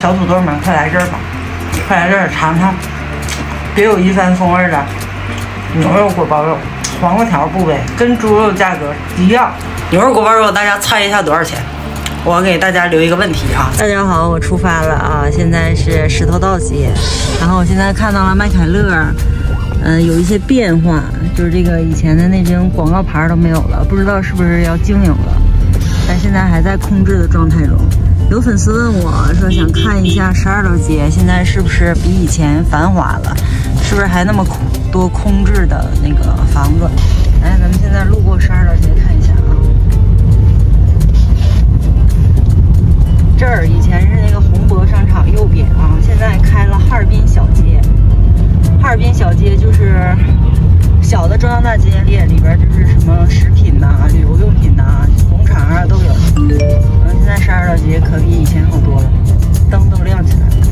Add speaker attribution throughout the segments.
Speaker 1: 小土豆们，快来这儿吧！快来这儿尝尝别有一番风味的牛肉锅包肉，黄瓜条部位跟猪肉价格一样。牛肉锅包肉，大家猜一下多少钱？我给大家留一个问题啊！大家好，我出发了啊！现在是石头道街，然后我现在看到了麦凯乐，有一些变化，就是这个以前的那种广告牌都没有了，不知道是不是要经营了，但现在还在控制的状态中。有粉丝问我说，想看一下12道街现在是不是比以前繁华了，是不是还那么多空置的那个房子？来，咱们现在路过12道街看一下啊。这儿以前是那个宏博商场右边啊，现在开了哈尔滨小街。哈尔滨小街就是小的中央大街里边就是什么食品呐、旅游用品呐、工厂啊都有。现在12道街可比以前好多了，灯都亮起来了，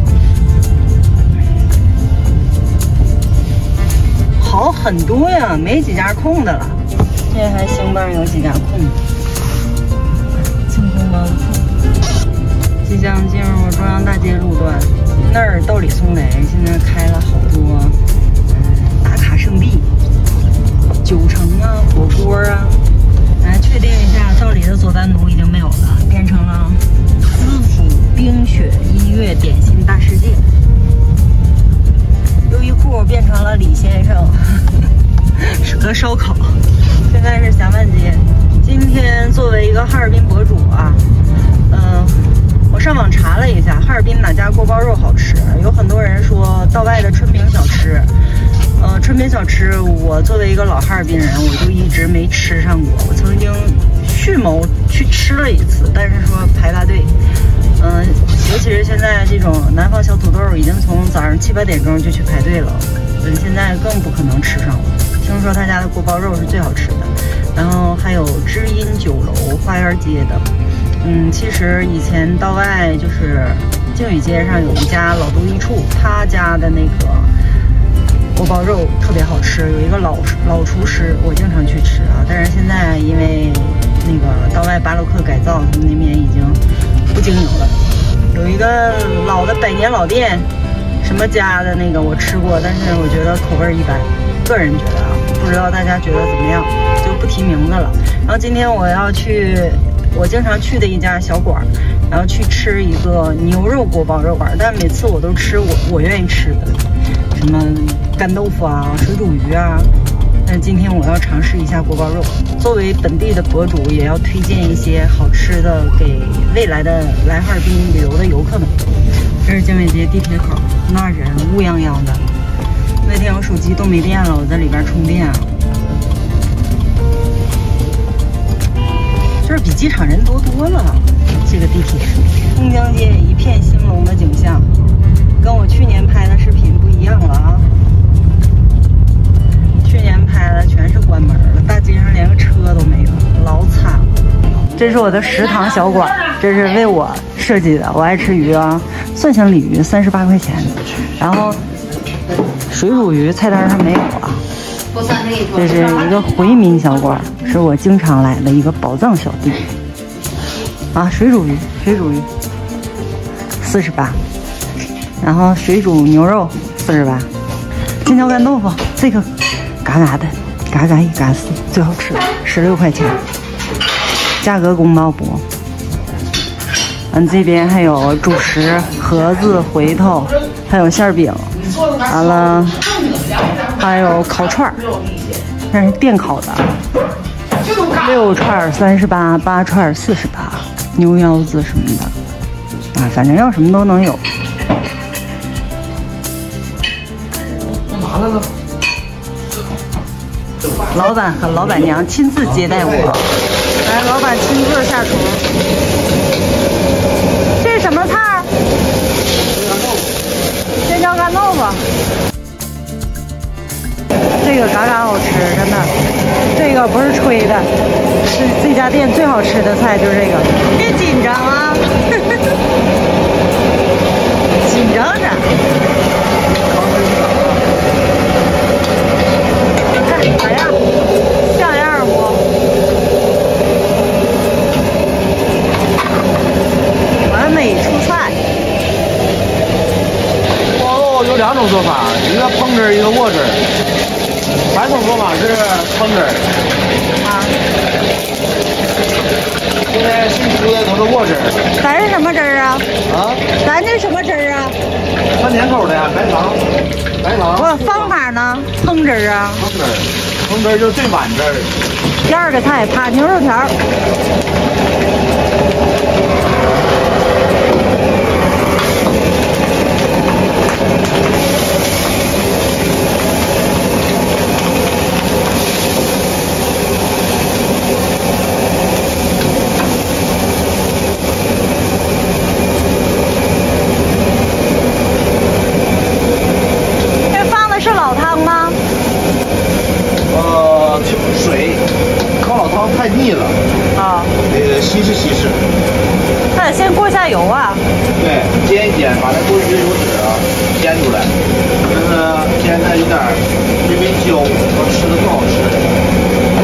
Speaker 1: 好很多呀，没几家空的了。现在还兴邦有几家空的，清空包子铺。即将进入中央大街路段，那儿道里松雷现在开了好多，打卡圣地，酒城啊，火锅啊。来确定一下，道里的佐丹奴已经没有了，变成了资府冰雪音乐点心大世界。优衣库变成了李先生和烧烤。现在是霞万街。今天作为一个哈尔滨博主啊，我上网查了一下，哈尔滨哪家锅包肉好吃？有很多人说道外的春平小吃。春平小吃，我作为一个老哈尔滨人，我就一直没吃上过。我曾经蓄谋去吃了一次，但是说排大队。尤其是现在这种南方小土豆，已经从早上7、8点钟就去排队了。现在更不可能吃上了。听说他家的锅包肉是最好吃的，然后还有知音酒楼花园街的。其实以前道外就是靖宇街上有一家老都一处，他家的那个锅包肉特别好吃，有一个老厨师，我经常去吃啊。但是现在因为那个道外巴洛克改造，他们那边已经不经营了。有一个老的百年老店，什么家的那个我吃过，但是我觉得口味一般，个人觉得啊，不知道大家觉得怎么样，就不提名字了。然后今天我要去我经常去的一家小馆，然后去吃一个牛肉锅包肉馆，但每次我都吃我愿意吃的，什么干豆腐啊、水煮鱼啊。但今天我要尝试一下锅包肉，作为本地的博主，也要推荐一些好吃的给未来的来哈尔滨旅游的游客们。这是靖伟街地铁口，那人乌泱泱的。那天我手机都没电了，我在里边充电啊。这比机场人多多了，这个地铁。松江街一片兴隆的景象，跟我去年拍的视频不一样了啊！去年拍的全是关门了，大街上连个车都没有，老惨了。这是我的食堂小馆，这是为我设计的，我爱吃鱼啊，蒜香鲤鱼38块钱，然后水煮鱼菜单上没有啊。这是一个回民小馆，是我经常来的一个宝藏小弟啊。水煮鱼48，然后水煮牛肉48，青椒干豆腐这个嘎嘎的，嘎嘎一嘎死，最好吃，16块钱，价格公道不？这边还有主食、盒子、回头，还有馅饼，完了还有烤串儿，这是电烤的，6串38，8串48，牛腰子什么的啊，反正要什么都能有。干嘛来了？老板和老板娘亲自接待我，来，老板亲自下厨。这是什么菜？尖椒干豆腐。这个嘎嘎好吃，真的，这个不是吹的，是这家店最好吃的菜就是这个。别紧张啊，紧张着。看咋样？像样不？完美出菜。
Speaker 2: 有2种做法，一个烹汁，一个握汁。传统做法是烹汁啊，现在新出的都是握汁。
Speaker 1: 咱是什么汁儿啊？
Speaker 2: 啊？
Speaker 1: 咱这什么汁儿啊？
Speaker 2: 酸甜口的呀，白糖。
Speaker 1: 我方法呢？烹汁啊？
Speaker 2: 烹汁就是最碗汁儿。
Speaker 1: 第2个菜扒牛肉条。
Speaker 2: 水高老汤太腻了啊，得稀释稀释。
Speaker 1: 那得先过下油啊。
Speaker 2: 对，煎一煎，把那多余的油脂啊煎出来，就是煎的有点微微焦，吃的更好吃。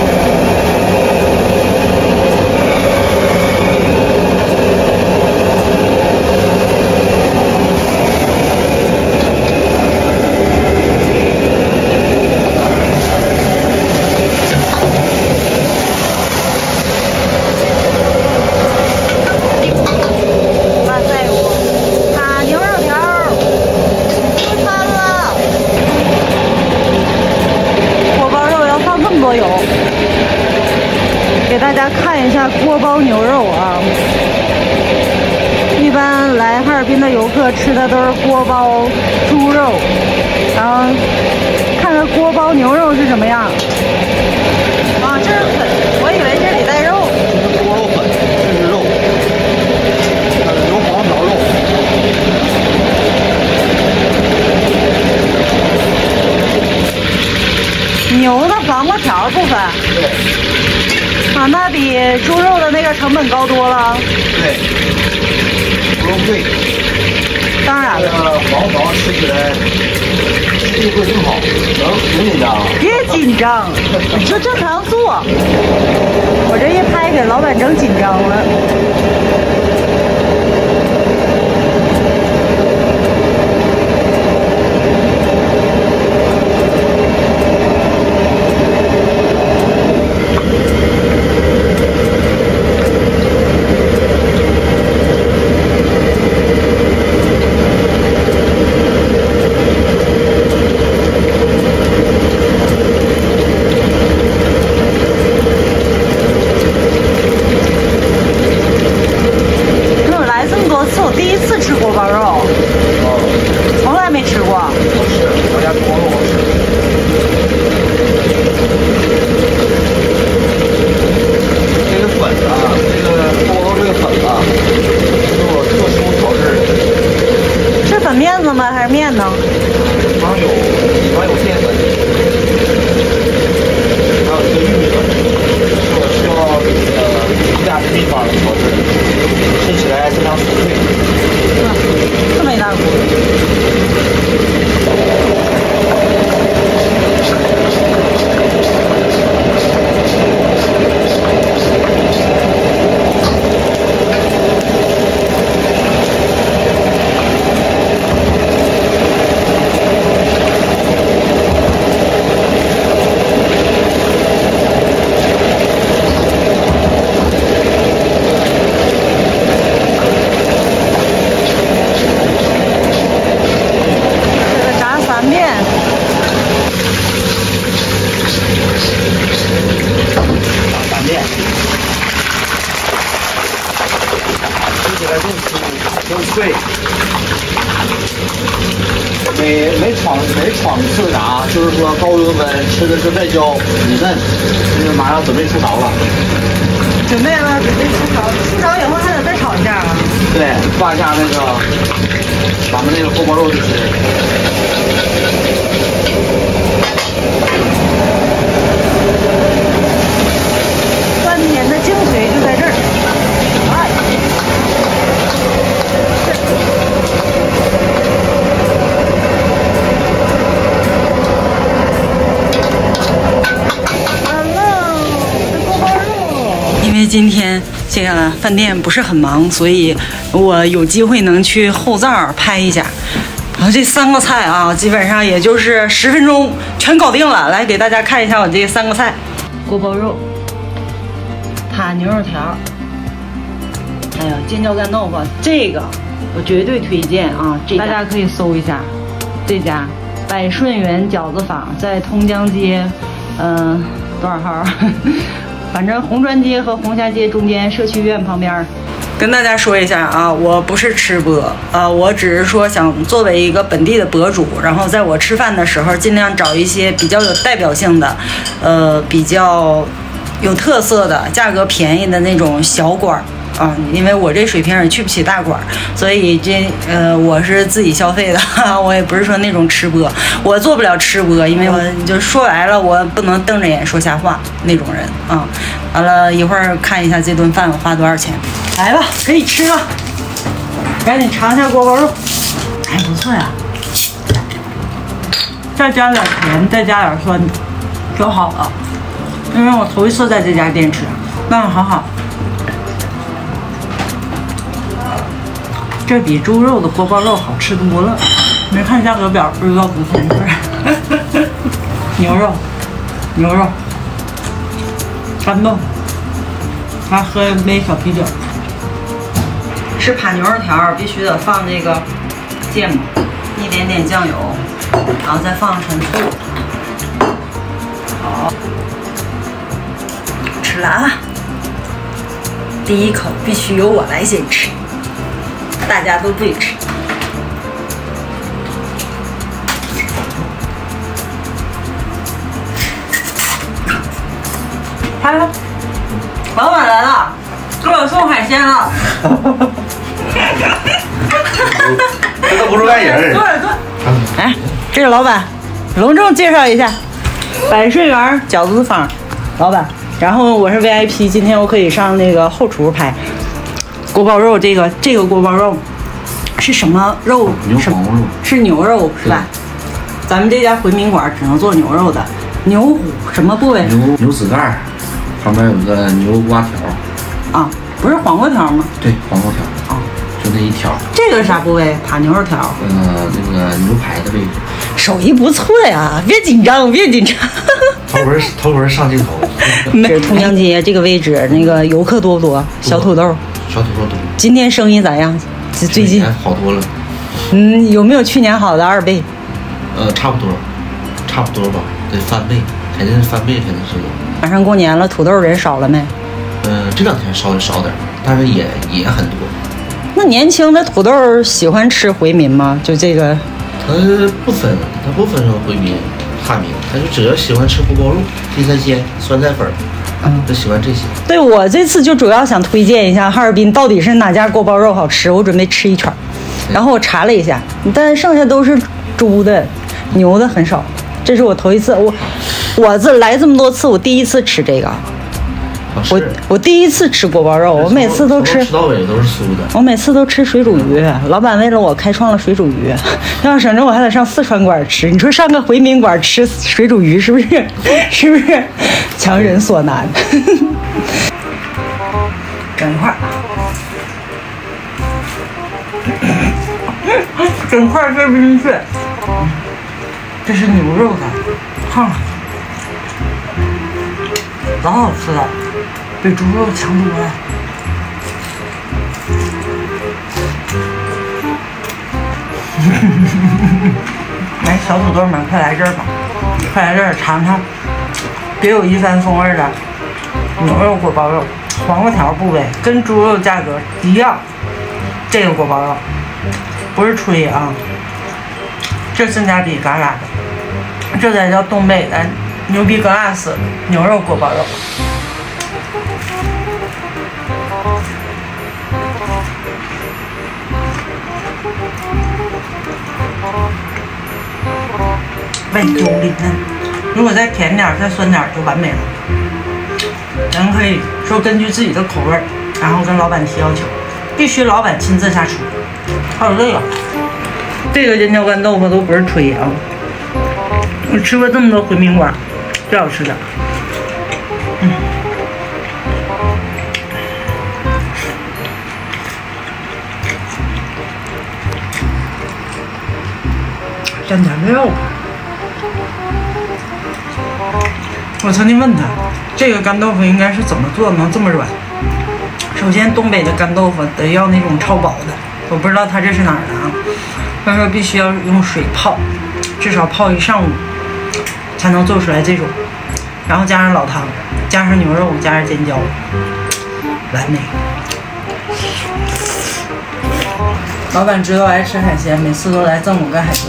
Speaker 1: 给大家看一下锅包牛肉啊！一般来哈尔滨的游客吃的都是锅包猪肉，然后看看锅包牛肉是什么样。啊，这是粉，我以为这里带肉。
Speaker 2: 这是锅肉粉，这是肉，它是牛黄条肉。
Speaker 1: 牛的黄瓜条部分。
Speaker 2: 对。
Speaker 1: 啊，那比猪肉的那个成本高多了。
Speaker 2: 对，猪肉贵。
Speaker 1: 当然了。
Speaker 2: 黄条吃起来食欲会更好，能紧张。
Speaker 1: 别紧张，你就正常做。我这一拍给老板整紧张了。还是面呢？
Speaker 2: 里边有淀粉，还有一个玉米粉，是我需要自家的秘方调制，吃起来非常酥脆。
Speaker 1: 这么一大锅。
Speaker 2: 对，每闯一次炸，就是说高油温吃的是外焦里嫩，就是马上准备出勺了。
Speaker 1: 准备了，准备出勺，出勺以后还得再炒一下啊。
Speaker 2: 对，放下那个咱们那个锅包肉就吃。
Speaker 1: 饭店的精髓就在这儿。哎。因为今天这个饭店不是很忙，所以我有机会能去后灶拍一下。 啊，这3个菜啊，基本上也就是10分钟全搞定了。来给大家看一下我这3个菜：锅包肉、扒牛肉条，还有尖椒干豆腐。这个我绝对推荐啊！大家可以搜一下这家百顺园饺子坊，在通江街，多少号？反正红砖街和红霞街中间社区院旁边。跟大家说一下啊，我不是吃播啊，我只是说想作为一个本地的博主，然后在我吃饭的时候尽量找一些比较有代表性的，比较有特色的、价格便宜的那种小馆啊，因为我这水平也去不起大馆，所以我是自己消费的，我也不是说那种吃播，我做不了吃播，因为我就说白了，我不能瞪着眼说瞎话那种人啊。完了一会儿看一下这顿饭我花多少钱，来吧，可以吃了，赶紧尝一下锅包肉，还不错呀，再加点甜，再加点酸就好了，因为我头一次在这家店吃，但是好好。这比猪肉的锅包肉好吃多了，没看价格表不知道多少钱。牛肉，干豆腐，还喝一杯小啤酒。吃扒牛肉条必须得放这个芥末，一点点酱油，然后再放陈醋。好，吃了啊！第一口必须由我来先吃。大家都对吃，来了，老板来了，给我送海鲜了。
Speaker 2: 这都不是外人。
Speaker 1: 坐。哎，这是老板，隆重介绍一下，百顺园饺子坊老板。然后我是 VIP， 今天我可以上那个后厨拍。锅包肉这个锅包肉是什么肉？
Speaker 2: 牛黄肉
Speaker 1: 是牛肉是吧？咱们这家回民馆只能做牛肉的，牛骨什么部位？
Speaker 2: 牛子盖，旁边有个牛瓜条。
Speaker 1: 啊，不是黄瓜条吗？
Speaker 2: 对，黄瓜条。啊，就那一条。
Speaker 1: 这个是啥部位？扒牛肉条。
Speaker 2: 那个牛排的位置。
Speaker 1: 手艺不错呀，别紧张。
Speaker 2: 头回上镜头。
Speaker 1: 是通江街这个位置，那个游客多不多？小土豆。
Speaker 2: 小土豆多。
Speaker 1: 今天生意咋样？最近
Speaker 2: 好多了。
Speaker 1: 有没有去年好的2倍？
Speaker 2: 差不多吧，得翻倍，肯定是翻倍，肯定是有。
Speaker 1: 马上过年了，土豆人少了没？
Speaker 2: 这2天稍微少点，但是也很多。
Speaker 1: 那年轻的土豆喜欢吃回民吗？就这个？
Speaker 2: 他不分什么回民、汉民，他就只要喜欢吃锅包肉、地三鲜、酸菜粉。就喜欢这些。
Speaker 1: 对，我这次就主要想推荐一下哈尔滨到底是哪家锅包肉好吃，我准备吃一圈。然后我查了一下，但剩下都是猪的，牛的很少。这是我头一次，我来这么多次，我第一次吃这个。我第一次吃锅包肉，我每次都吃
Speaker 2: 到尾都是酥的。
Speaker 1: 我每次都吃水煮鱼，老板为了我开创了水煮鱼，要省着我还得上四川馆吃。你说上个回民馆吃水煮鱼是不是强人所难？整块，整块这不进去。这是牛肉的，烫，老好吃了。比猪肉强多了。来，小土豆们，快来这儿吧！快来这儿尝尝，别有一番风味的牛肉锅包肉，黄瓜条部位跟猪肉价格一样。这个锅包肉不是吹啊，这性价比嘎嘎的，这才叫东北的牛逼 glass 牛肉锅包肉。外焦里嫩，如果再甜点再酸点就完美了。咱可以说根据自己的口味，然后跟老板提要求，必须老板亲自下厨。还有这个尖椒干豆腐都不是吹啊，我吃过这么多回民馆，最好吃的。 蘸点料。我曾经问他，这个干豆腐应该是怎么做能这么软？首先，东北的干豆腐得要那种超薄的，我不知道他这是哪儿的啊。他说必须要用水泡，至少泡1上午，才能做出来这种。然后加上老汤，加上牛肉，加上尖椒，完美。老板知道爱吃海鲜，每次都来赠我个海鲜。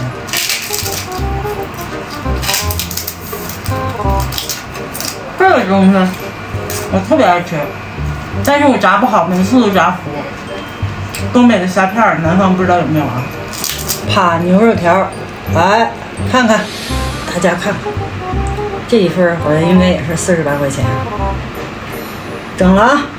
Speaker 1: 这个东西我特别爱吃，但是我炸不好，每次都炸糊。东北的虾片，南方不知道有没有啊？扒牛肉条，来看看，大家看，这一份好像应该也是48块钱。整了啊！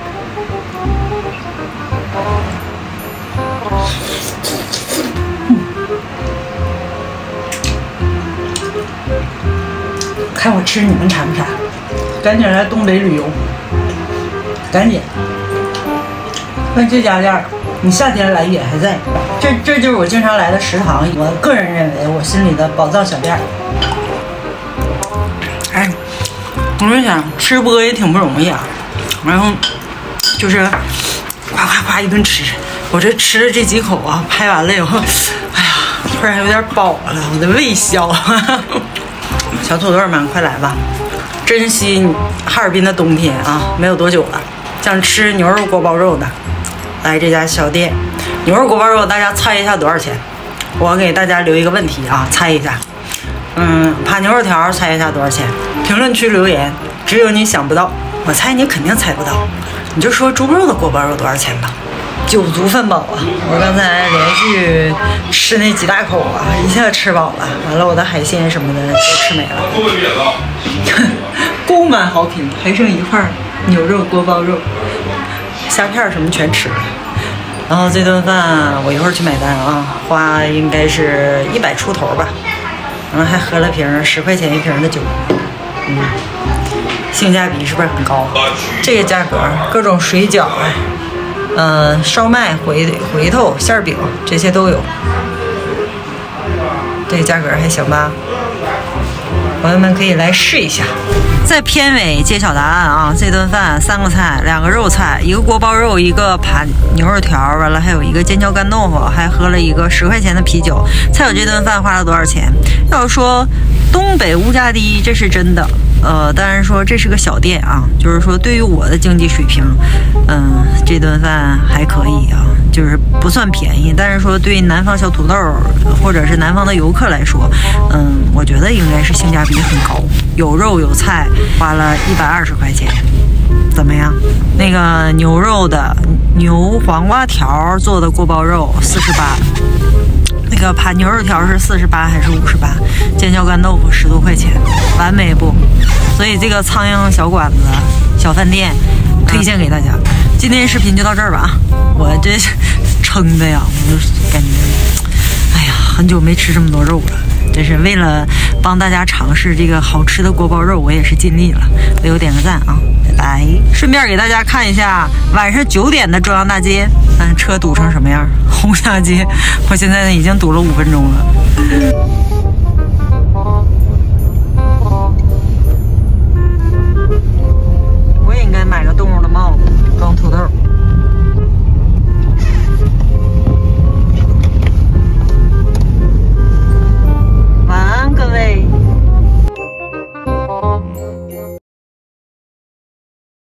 Speaker 1: 看我吃，你们馋不馋？赶紧来东北旅游，赶紧！那这家店，你夏天来也还在。这就是我经常来的食堂，我个人认为我心里的宝藏小店。哎，我就想吃播也挺不容易啊，然后就是夸夸夸一顿吃。我这吃了这几口啊，拍完了以后，哎呀，突然有点饱了，我的胃消。小土豆们，快来吧！珍惜哈尔滨的冬天啊，没有多久了。想吃牛肉锅包肉的，来这家小店。牛肉锅包肉，大家猜一下多少钱？我给大家留一个问题啊，猜一下。扒牛肉条，猜一下多少钱？评论区留言，只有你想不到，我猜你肯定猜不到。你就说猪肉的锅包肉多少钱吧。酒足饭饱啊！我刚才连续吃那几大口啊，一下吃饱了。完了，我的海鲜什么的都吃没了。购买好评，还剩一块牛肉锅包肉，虾片什么全吃了。然后这顿饭我一会儿去买单啊，花应该是100出头吧。然后还喝了瓶10块钱一瓶的酒，性价比是不是很高？这个价格，各种水饺烧麦、回头、馅饼这些都有，这个价格还行吧？朋友们可以来试一下。在片尾揭晓答案啊！这顿饭3个菜，2个肉菜，1个锅包肉，1个扒牛肉条，完了还有1个尖椒干豆腐，还喝了1个10块钱的啤酒。才有这顿饭花了多少钱？要说东北物价低，这是真的。当然说这是个小店啊，就是说对于我的经济水平，这顿饭还可以啊，就是不算便宜。但是说对于南方小土豆或者是南方的游客来说，我觉得应该是性价比很高，有肉有菜，花了120块钱，怎么样？那个牛肉的牛黄瓜条做的锅包肉48。那个扒牛肉条是48还是58？尖椒干豆腐10多块钱，完美不？所以这个苍蝇小馆子、小饭店推荐给大家。今天视频就到这儿吧啊！我这撑的呀，我就感觉，哎呀，很久没吃这么多肉了。真是为了帮大家尝试这个好吃的锅包肉，我也是尽力了。为我点个赞啊！拜拜。顺便给大家看一下晚上9点的中央大街，车堵成什么样？红霞街，我现在已经堵了5分钟了。